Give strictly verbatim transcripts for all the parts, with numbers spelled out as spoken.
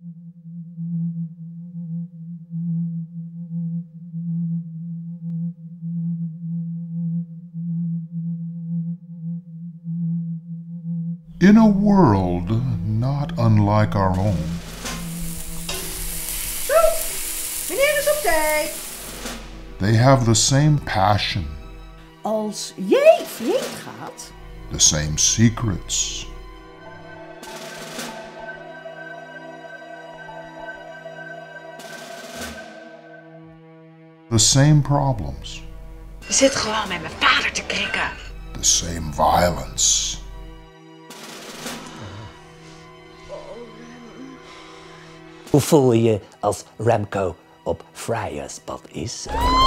In a world not unlike our own. Zo, meneer is op tijd. They have the same passion. Als jij vreemd gaat, The same secrets. The same problems. Je zit gewoon met mijn vader te krikken. The same violence. Hoe voel je je als Remco op vrijerspad is?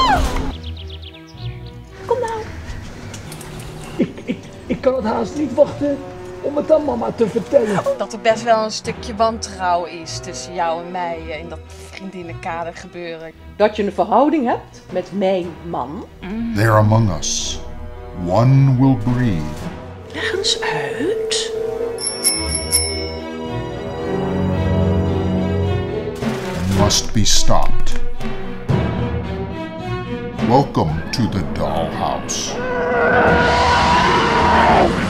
kom nou. Ik, ik, ik kan het haast niet wachten om het aan mama te vertellen. Dat er best wel een stukje wantrouwen is tussen jou en mij in dat vriendinnenkader gebeuren. Dat je een verhouding hebt met mijn man. They're among us. One will breathe. Leg eens uit. Must be stopped. Welcome to the dollhouse.